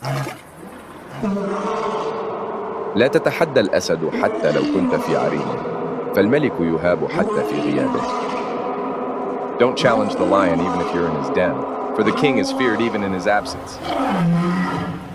لا تتحدى الأسد حتى لو كنت في عرينه، فالملك يهاب حتى في غيابه. Don't challenge the lion even if you're in his den, for the king is feared even in his absence.